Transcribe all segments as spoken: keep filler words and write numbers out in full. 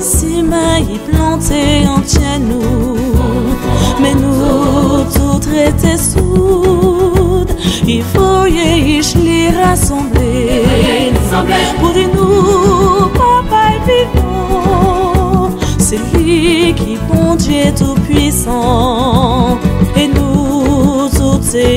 Si maïs planté en tient nous, mais nous tout traiter soude. Il faut y les rassembler pour nous, papa vivant. C'est lui qui bon Dieu tout puissant et nous tout c'est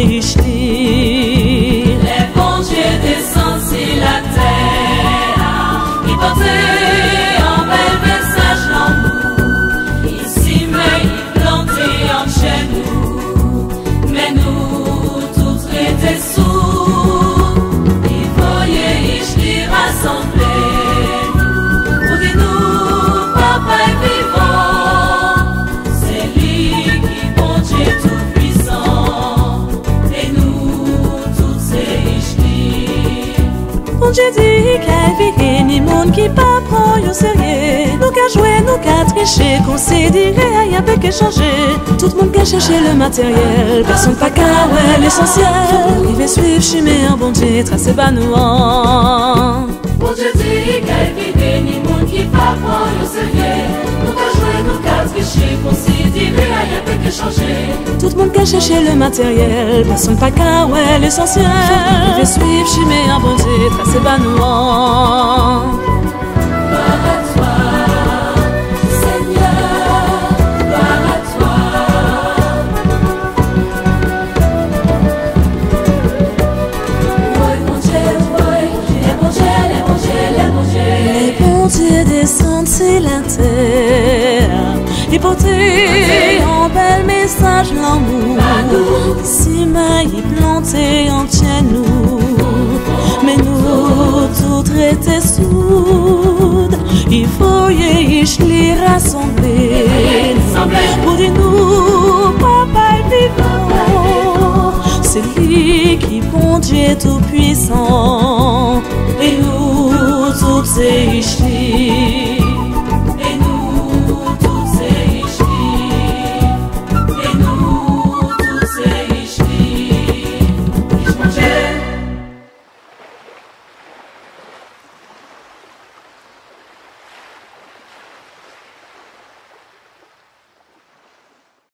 les bons Dieu descendent sur la terre, il portait un bel message l'amour. Ici mais il plantait en chez nous, mais nous tout traités sous. Il voyait les rassembler pour dire nous, papa est vivant. C'est lui qui bon Dieu tout puissant et nous tout c'est Bon Dieu dit qu'elle vit ni monde qui pas prend au sérieux. Nous qu'à jouer, nous qu'à tricher, considérer, y'a pas qu'à changer. Tout le monde qu'à chercher le matériel, personne pas qu'à ouais l'essentiel. Il va suivre chemin en bon Dieu, tracer bas nous en. Bon Dieu dit qu'elle vit ni monde qui pas prend au sérieux. Nous qu'à jouer, nous qu'à tricher, considérer, y'a pas qu'à changer. Tout le monde qu'à chercher le matériel, personne pas qu'à ouais l'essentiel. Il va suivre chemin en bon Dieu, tracer bas nous en. Gloire à toi, Seigneur, gloire à toi. Oui, mon Dieu, oui, les bons Dieu, les bons Dieu, les bons Dieu. Les bons dieux descendent sur la terre, ils portaient un bel message l'amour. Ici maïs planté en tient nous, mais nous tout traités soude. Il faut y les rassembler pour dire nous, papa est vivant. C'est lui qui bon Dieu tout puissant et nous